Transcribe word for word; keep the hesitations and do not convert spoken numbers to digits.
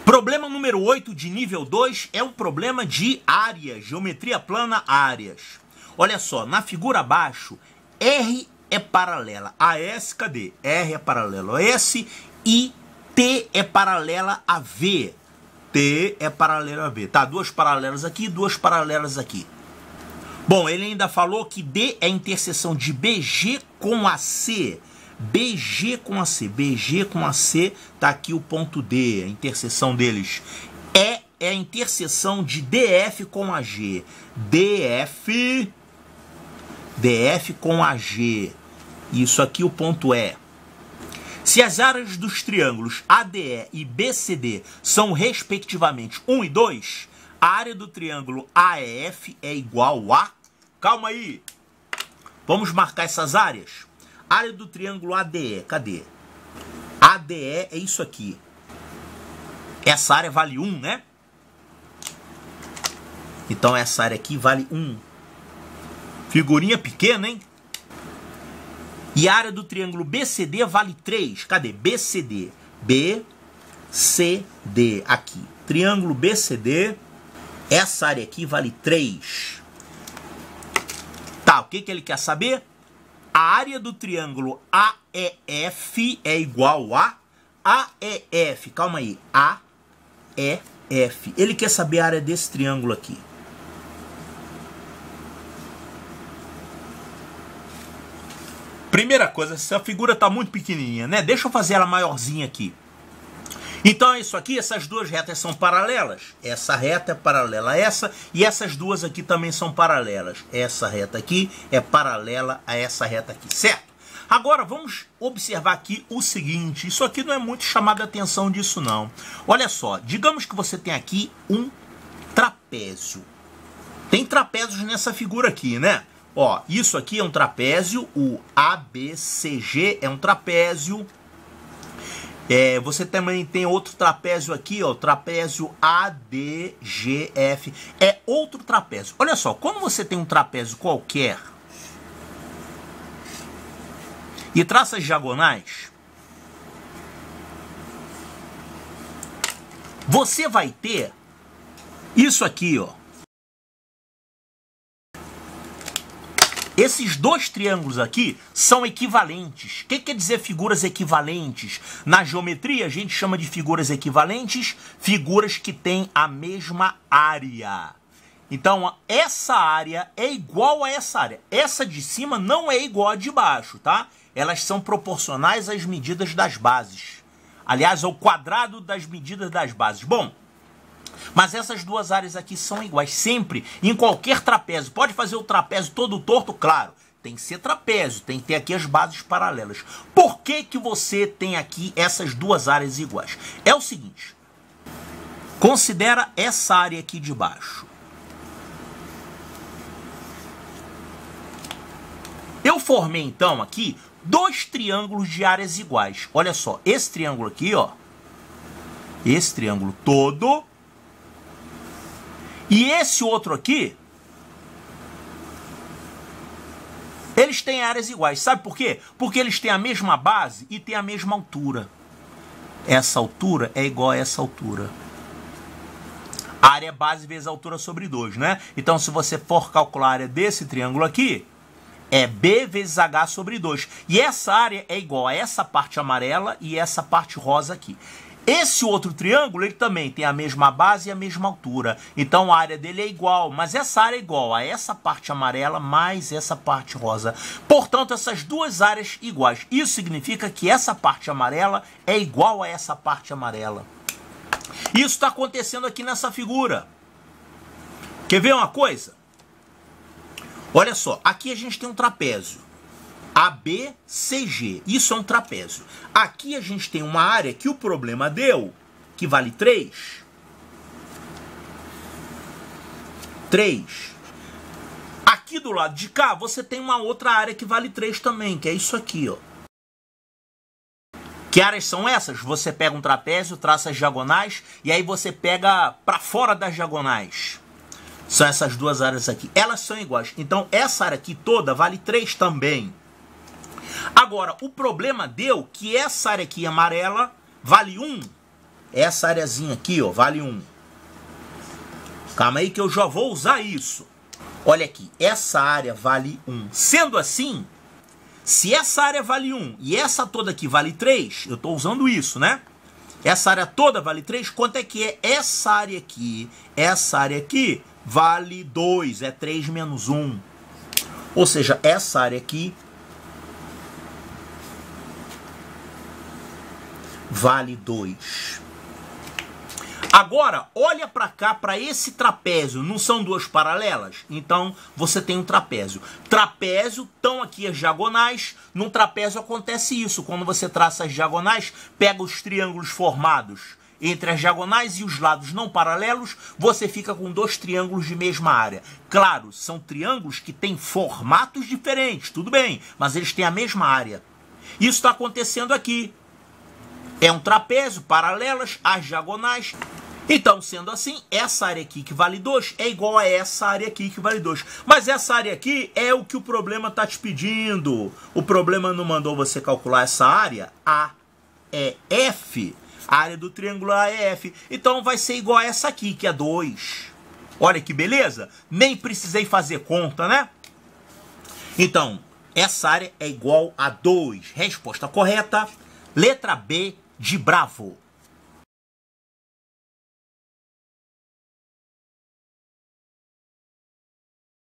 Problema número oito de nível dois é um problema de áreas, geometria plana, áreas. Olha só, na figura abaixo, R é paralela a S, cadê? R é paralela a S e T é paralela a V. T é paralela a V. Tá, duas paralelas aqui, duas paralelas aqui. Bom, ele ainda falou que D é a interseção de B G com A C. B G com A C. B G com A C, tá aqui o ponto D, a interseção deles. E é a interseção de D F com A G. D F... D F com A G. Isso aqui o ponto E. Se as áreas dos triângulos A D E e B C D são respectivamente um e dois, a área do triângulo A E F é igual a... Calma aí. Vamos marcar essas áreas. Área do triângulo A D E, cadê? A D E é isso aqui. Essa área vale um, né? Então essa área aqui vale um. Figurinha pequena, hein? E a área do triângulo B C D vale três. Cadê? B C D. B C D. Aqui. Triângulo B C D. Essa área aqui vale três. Tá, o que, que ele quer saber? A área do triângulo A E F é igual a A E F. Calma aí. A E F. Ele quer saber a área desse triângulo aqui. Primeira coisa, essa figura está muito pequenininha, né? Deixa eu fazer ela maiorzinha aqui. Então é isso aqui, essas duas retas são paralelas. Essa reta é paralela a essa e essas duas aqui também são paralelas. Essa reta aqui é paralela a essa reta aqui, certo? Agora vamos observar aqui o seguinte, isso aqui não é muito chamado a atenção disso não. Olha só, digamos que você tem aqui um trapézio. Tem trapézios nessa figura aqui, né? Ó, isso aqui é um trapézio, o A B C G é um trapézio. É, você também tem outro trapézio aqui, ó, trapézio A D G F, é outro trapézio. Olha só, quando você tem um trapézio qualquer e traça as diagonais, você vai ter isso aqui, ó. Esses dois triângulos aqui são equivalentes. O que quer dizer figuras equivalentes? Na geometria, a gente chama de figuras equivalentes, figuras que têm a mesma área. Então, essa área é igual a essa área. Essa de cima não é igual a de baixo, tá? Elas são proporcionais às medidas das bases. Aliás, ao quadrado das medidas das bases. Bom, mas essas duas áreas aqui são iguais, sempre, em qualquer trapézio. Pode fazer o trapézio todo torto, claro. Tem que ser trapézio, tem que ter aqui as bases paralelas. Por que que você tem aqui essas duas áreas iguais? É o seguinte, considera essa área aqui de baixo. Eu formei então aqui dois triângulos de áreas iguais. Olha só, esse triângulo aqui, ó, esse triângulo todo... E esse outro aqui, eles têm áreas iguais. Sabe por quê? Porque eles têm a mesma base e têm a mesma altura. Essa altura é igual a essa altura. A área é base vezes a altura sobre dois, né? Então, se você for calcular a área desse triângulo aqui, é B vezes H sobre dois. E essa área é igual a essa parte amarela e essa parte rosa aqui. Esse outro triângulo, ele também tem a mesma base e a mesma altura. Então, a área dele é igual, mas essa área é igual a essa parte amarela mais essa parte rosa. Portanto, essas duas áreas iguais. Isso significa que essa parte amarela é igual a essa parte amarela. Isso está acontecendo aqui nessa figura. Quer ver uma coisa? Olha só, aqui a gente tem um trapézio. A B C G, isso é um trapézio. Aqui a gente tem uma área que o problema deu, que vale três. três. Aqui do lado de cá, você tem uma outra área que vale três também, que é isso aqui, ó. Que áreas são essas? Você pega um trapézio, traça as diagonais, e aí você pega para fora das diagonais. São essas duas áreas aqui. Elas são iguais. Então, essa área aqui toda vale três também. Agora, o problema deu que essa área aqui amarela vale um essa areazinha aqui, ó, vale um. Calma aí que eu já vou usar isso. Olha aqui, essa área vale um. Sendo assim, se essa área vale um e essa toda aqui vale três, eu estou usando isso, né? Essa área toda vale três, quanto é que é essa área aqui? Essa área aqui vale dois, é três menos um. Ou seja, essa área aqui vale dois. Agora, olha para cá, para esse trapézio. Não são duas paralelas? Então, você tem um trapézio. Trapézio, estão aqui as diagonais. No trapézio acontece isso. Quando você traça as diagonais, pega os triângulos formados entre as diagonais e os lados não paralelos, você fica com dois triângulos de mesma área. Claro, são triângulos que têm formatos diferentes, tudo bem, mas eles têm a mesma área. Isso está acontecendo aqui. É um trapézio, paralelas, as diagonais. Então, sendo assim, essa área aqui que vale dois é igual a essa área aqui que vale dois. Mas essa área aqui é o que o problema está te pedindo. O problema não mandou você calcular essa área. A é F. A área do triângulo A é F. Então vai ser igual a essa aqui, que é dois. Olha que beleza. Nem precisei fazer conta, né? Então, essa área é igual a dois. Resposta correta, letra B de Bravo.